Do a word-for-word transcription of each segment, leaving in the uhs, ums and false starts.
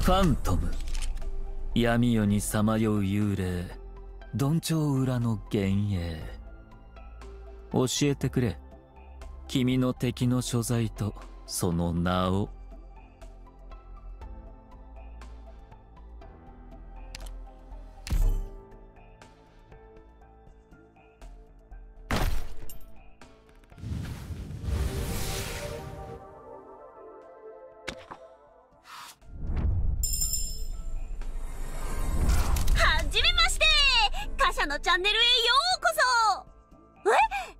ファントム、闇夜にさまよう幽霊、どんちょう裏の幻影。教えてくれ、君の敵の所在とその名を。 のチャンネルへようこそ。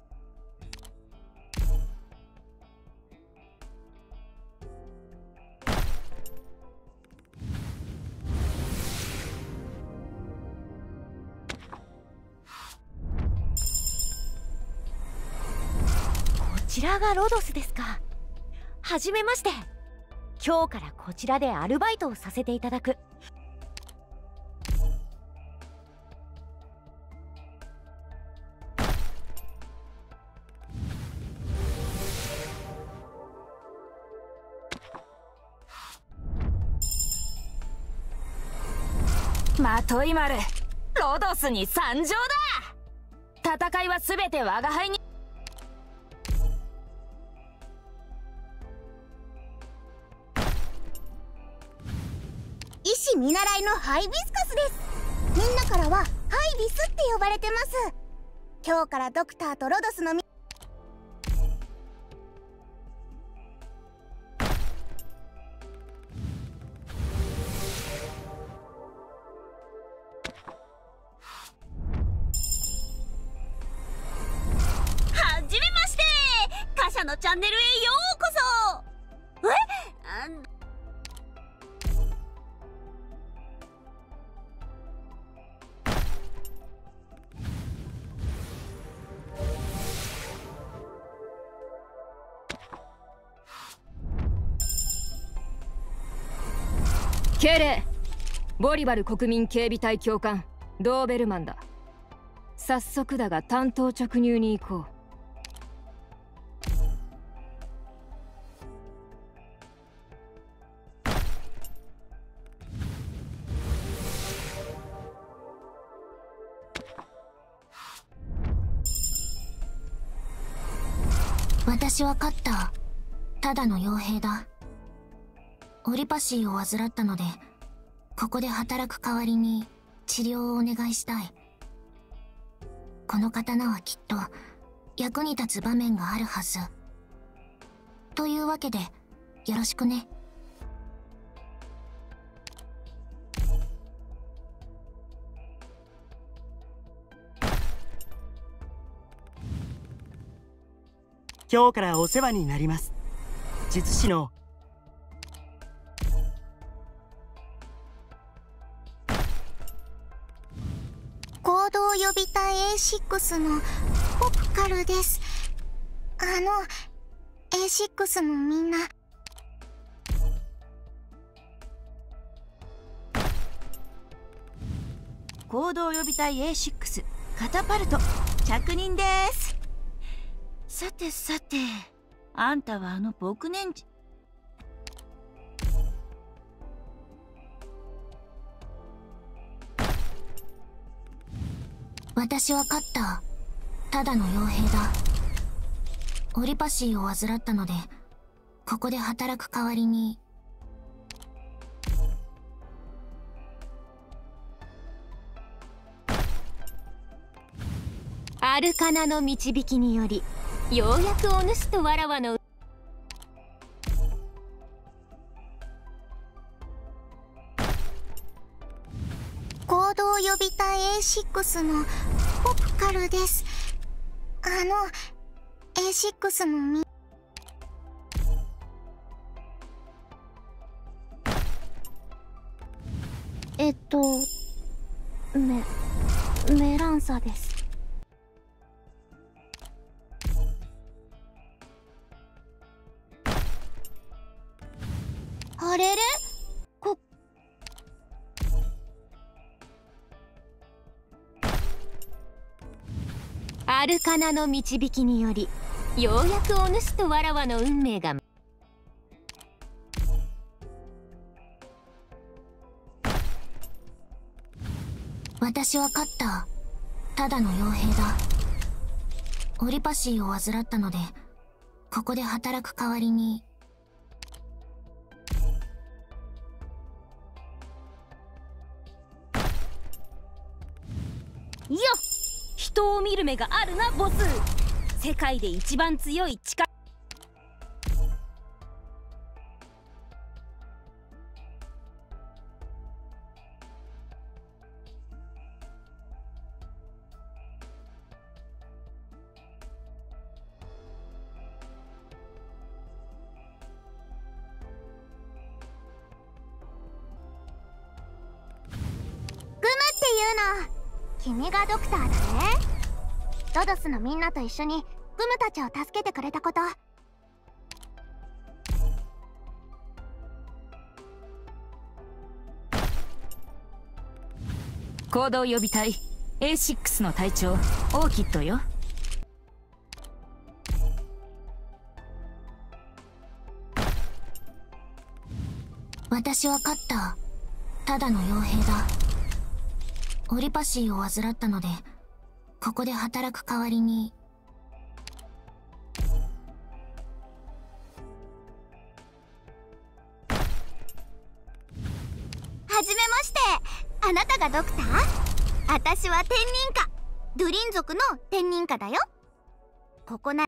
え？こちらがロドスですか。はじめまして。今日からこちらでアルバイトをさせていただく。 まとい丸、ロドスに参上だ。戦いはすべて我が輩に。 医師見習いのハイビスカスです。みんなからはハイビスって呼ばれてます。今日からドクターとロドスのみのチャンネルへようこそ。え？ 敬礼。ボリバル国民警備隊教官ドーベルマンだ。早速だが単刀直入に行こう。 私はカッター、ただの傭兵だ。オリパシーを患ったので、ここで働く代わりに治療をお願いしたい。この刀はきっと役に立つ場面があるはず。というわけで、よろしくね。 今日からお世話になります。術師の合同予備隊 エーシックス のポプカルです。あの エーシックス のみんな、 合同予備隊 エーシックス カタパルト着任です。さてさて、あんたはあの牧年児。 私はカッター、ただの傭兵だ。オリパシーを患ったので、ここで働く代わりに。 アルカナの導きにより、ようやくお主とわらわの合同予備隊 エーシックス のポプカルです。あの エーシックス のみえっとメメランサです。あれれ？こアルカナの導きにより、ようやくお主とわらわの運命が。 私は勝った。ただの傭兵だ。オリパシーを患ったので、ここで働く代わりに。 よっ、人を見る目があるなボス。世界で一番強い力。 君がドクターだね。ロドスのみんなと一緒にグムたちを助けてくれたこと。 行動予備隊 エーシックス の隊長オーキッドよ。 私は勝った。ただの傭兵だ。オリパシーを患ったので、ここで働く代わりに。 はじめまして。あなたがドクター？私は天人家、ドゥリン族の天人家だよ。ここな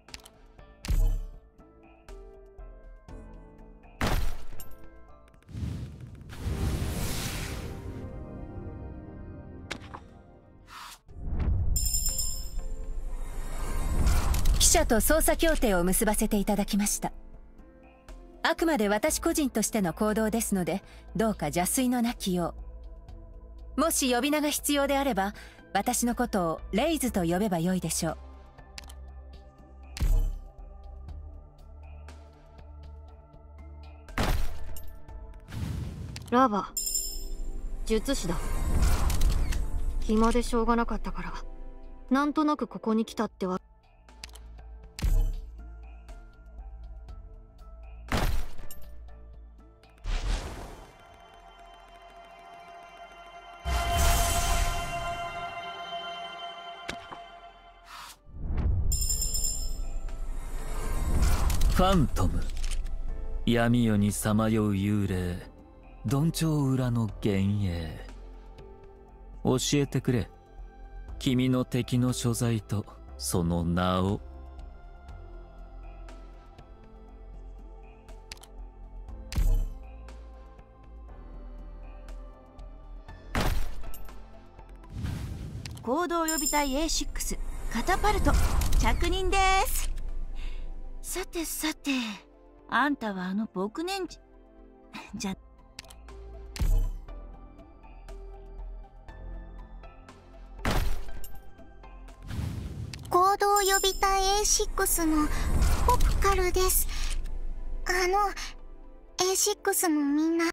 記者と捜査協定を結ばせていただきました。あくまで私個人としての行動ですので、どうか邪推のなきよう。もし呼び名が必要であれば、私のことをレイズと呼べばよいでしょう。 ラーバ、術師だ。暇でしょうがなかったから、なんとなくここに来たってわ。 ファントム、闇夜にさまよう幽霊、どんちょう裏の幻影。教えてくれ、君の敵の所在とその名を。 行動予備隊 エーシックス カタパルト着任です。さてさて、あんたはあの牧年児じゃ。 行動予備隊 エーシックス のポプカルです。あの エーシックス のみんな。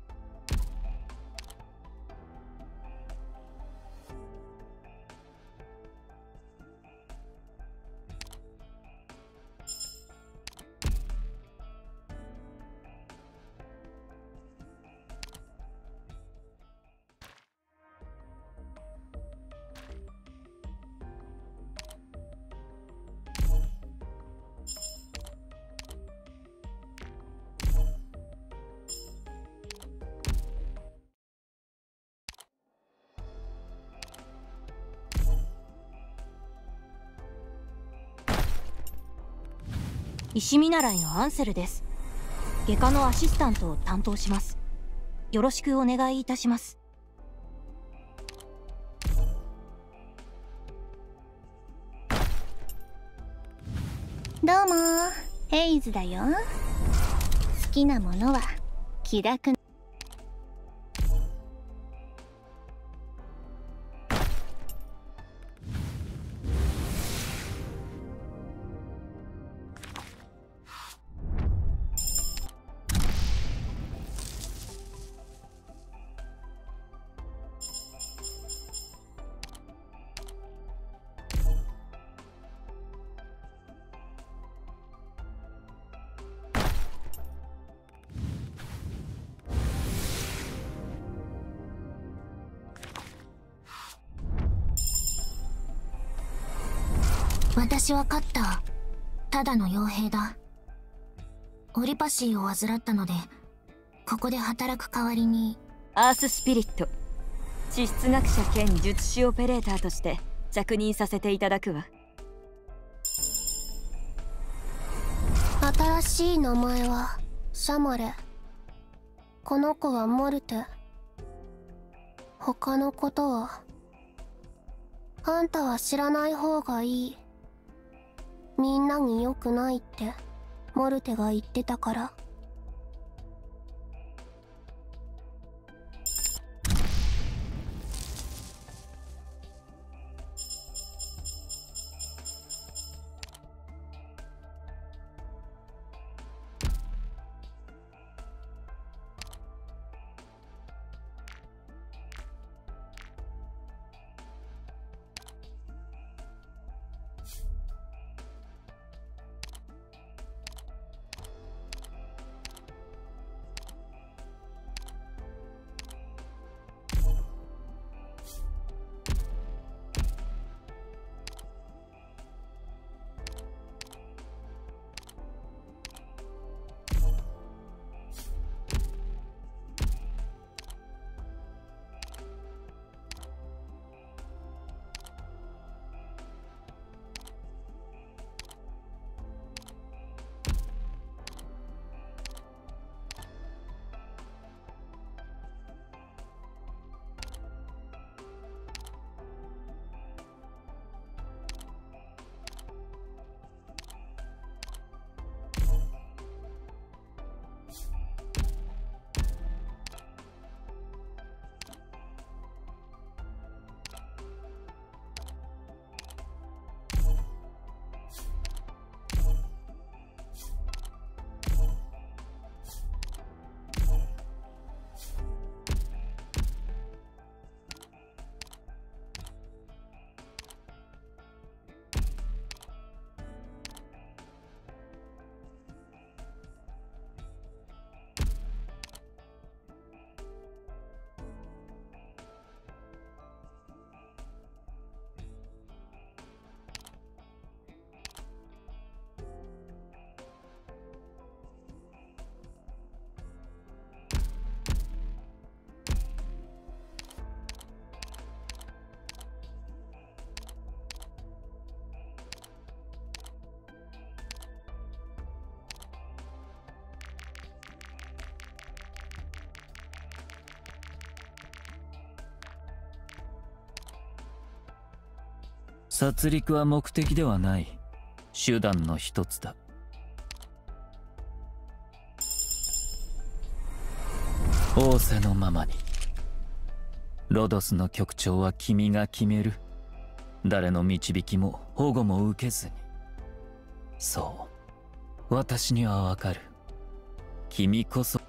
石見習いのアンセルです。外科のアシスタントを担当します。よろしくお願いいたします。 どうも、ヘイズだよ。好きなものは気楽。 私は勝った。ただの傭兵だ。オリパシーを患ったので、ここで働く代わりに。 アーススピリット、地質学者兼術師オペレーターとして着任させていただくわ。 新しい名前はシャマレ。この子はモルテ。他のことはあんたは知らない方がいい。みんなに良くないってモルテが言ってたから。 殺戮は目的ではない、手段の一つだ。仰せのままに。ロドスの局長は君が決める。誰の導きも保護も受けずに。そう、私にはわかる。君こそ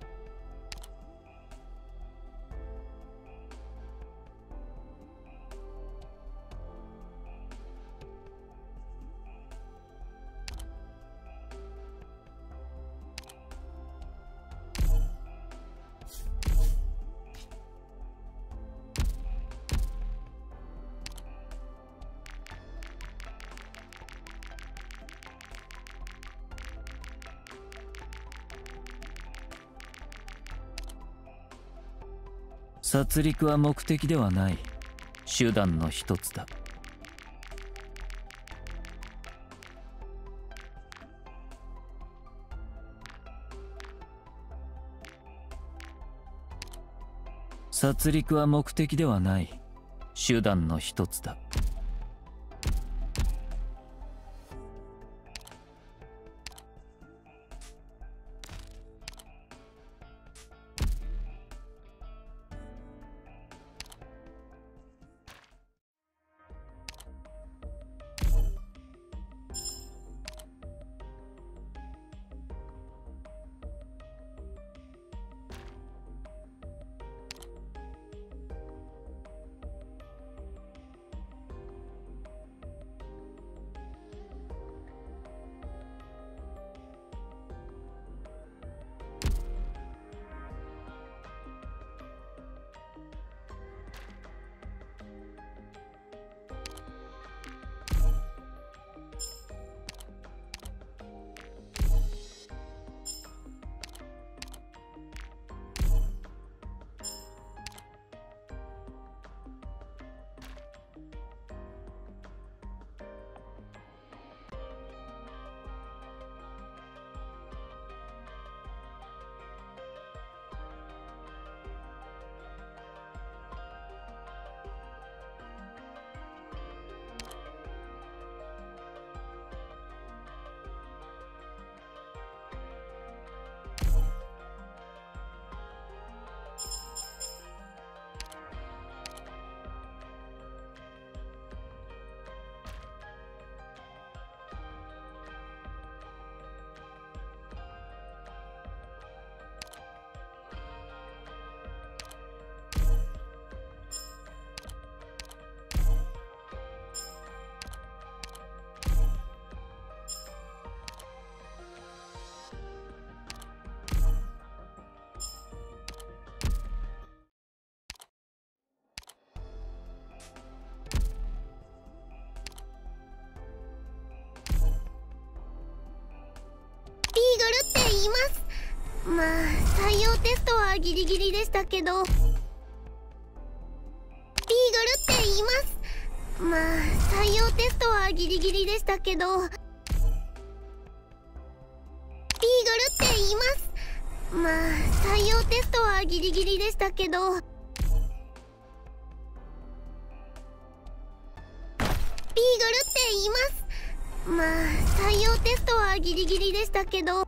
殺戮は目的ではない、手段の一つだ。殺戮は目的ではない、手段の一つだ。 まあ採用テストはギリギリでしたけど、ビーグルって言います。まあ採用テストはギリギリでしたけど、ビーグルって言います。まあ採用テストはギリギリでしたけど、ビーグルって言います。まあ採用テストはギリギリでしたけど、